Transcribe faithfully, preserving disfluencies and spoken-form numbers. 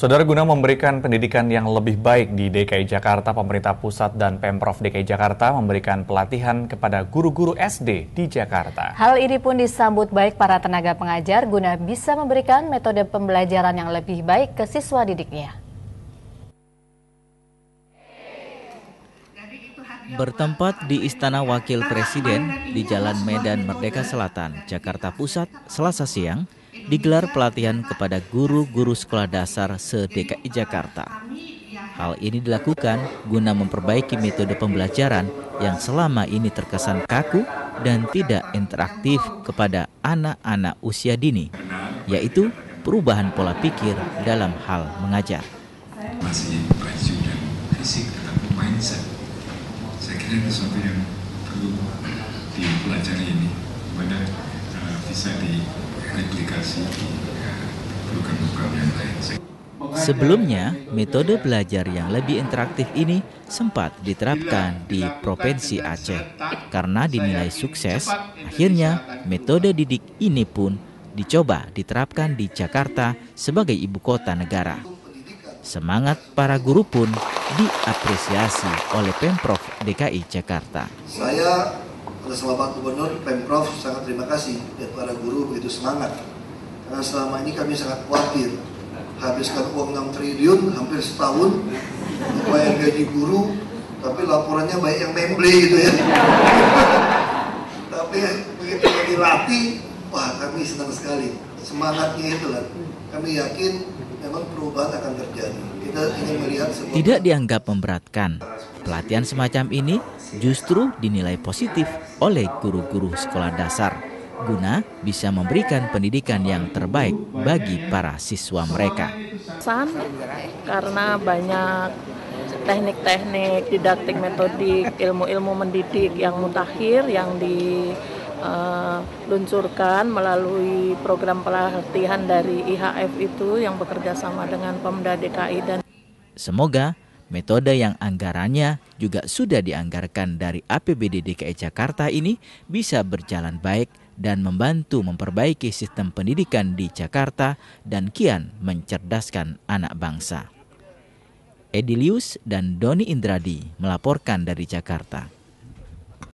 Saudara, guna memberikan pendidikan yang lebih baik di D K I Jakarta, pemerintah pusat dan Pemprov D K I Jakarta memberikan pelatihan kepada guru-guru S D di Jakarta. Hal ini pun disambut baik para tenaga pengajar guna bisa memberikan metode pembelajaran yang lebih baik ke siswa didiknya. Bertempat di Istana Wakil Presiden di Jalan Medan Merdeka Selatan, Jakarta Pusat, Selasa siang, digelar pelatihan kepada guru-guru sekolah dasar se-D K I Jakarta. Hal ini dilakukan guna memperbaiki metode pembelajaran yang selama ini terkesan kaku dan tidak interaktif kepada anak-anak usia dini, yaitu perubahan pola pikir dalam hal mengajar. Masih baju dan fisik tetapi mindset. Saya kira itu sesuatu yang perlu dipelajari ini, kemudian uh, bisa direplikasi di program-program yang lain. Sebelumnya, metode belajar yang lebih interaktif ini sempat diterapkan di Provinsi Aceh. Karena dinilai sukses, akhirnya metode didik ini pun dicoba diterapkan di Jakarta sebagai ibu kota negara. Semangat para guru pun diapresiasi oleh Pemprov D K I Jakarta. Saya atas nama Pak Gubernur Pemprov sangat terima kasih dan para guru begitu semangat. Karena selama ini kami sangat khawatir habiskan uang enam triliun hampir setahun bayar gaji guru, tapi laporannya banyak yang memble gitu ya. Tapi begitu dilatih, wah kami senang sekali. Semangatnya itulah. Kami yakin memang perubahan akan terjadi. Kita ingin melihat semua. Tidak dianggap memberatkan. Pelatihan semacam ini justru dinilai positif oleh guru-guru sekolah dasar, guna bisa memberikan pendidikan yang terbaik bagi para siswa mereka. Karena banyak teknik-teknik, didaktik metodik, ilmu-ilmu mendidik yang mutakhir yang diluncurkan melalui program pelatihan dari I H F itu yang bekerja sama dengan Pemda D K I. Dan semoga metode yang anggarannya juga sudah dianggarkan dari A P B D D K I Jakarta ini bisa berjalan baik dan membantu memperbaiki sistem pendidikan di Jakarta dan kian mencerdaskan anak bangsa. Edilius dan Doni Indradi melaporkan dari Jakarta.